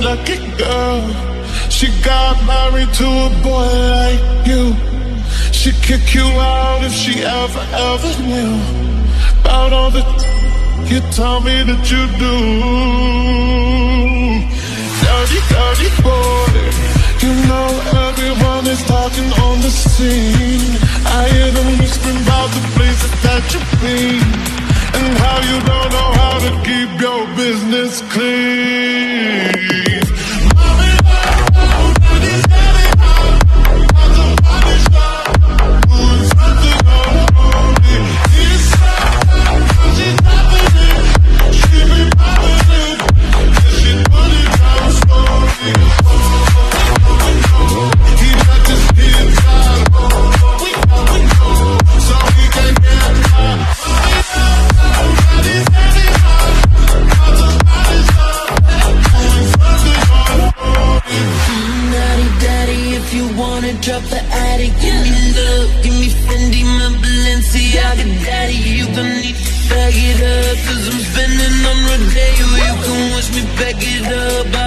lucky girl. She got married to a boy like you. She'd kick you out if she ever knew about all the you tell me that you do. Dirty, dirty boy. You know everyone is talking on the scene. I hear them whispering about the places that you've been, and how you don't know how to keep your business clean. Drop the attic, give me love, give me Fendi, my Balenciaga daddy. You gon' need to bag it up, cause I'm spending on Rodeo. You can watch me back it up.